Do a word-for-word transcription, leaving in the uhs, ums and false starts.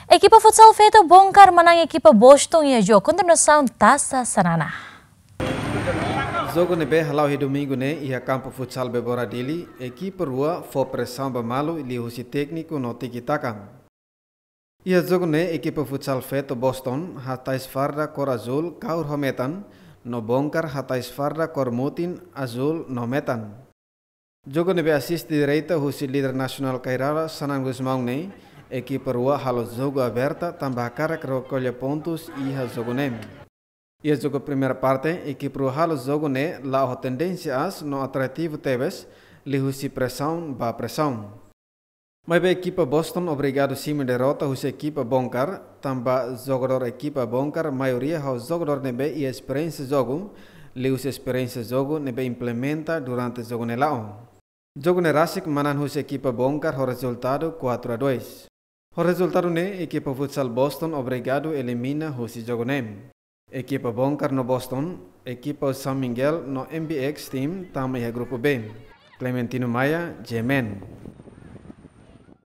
Equipa futsal feito bongkar menang equipa Boston e jogo continuação Taça Sanana. Jogo nebe halau he domingo ne ia campo futsal bebora dili, equipa rua for pressão bamalu ili husi técnico no tiki-taka. Ia jogo ne equipa futsal feito Boston hatais farda cor azul kaur hometan, no bongkar hatais farda cor mutin azul no metan. Jogo nebe assist direita husi líder nacional Kairara Sanan Gusmão ne, equipa rua halo jogo aberta tambah karak recolhe pontos e ha jogo ne. Ia jogo primeira parte, equipa rua halo jogo ne la ho tendência as no atrativo tebes, li husi pressão ba pressão. Mas a equipa Boston obrigado sim derrota husi equipa bongkar, tambah jogador equipa bongkar maioria ha jogador nebe e experiência jogo, li husi experiência jogo nebe implementa durante jogo ne lao. Jogo ne rasik manan husi equipa bongkar ho resultado quatro a dois. O resultado ne equipa futsal Boston obrigado elimina husi jogo ne. Equipa bongkar no Boston, equipa São Miguel no M B X team também é grupo B. Clementino Maia, Gemen.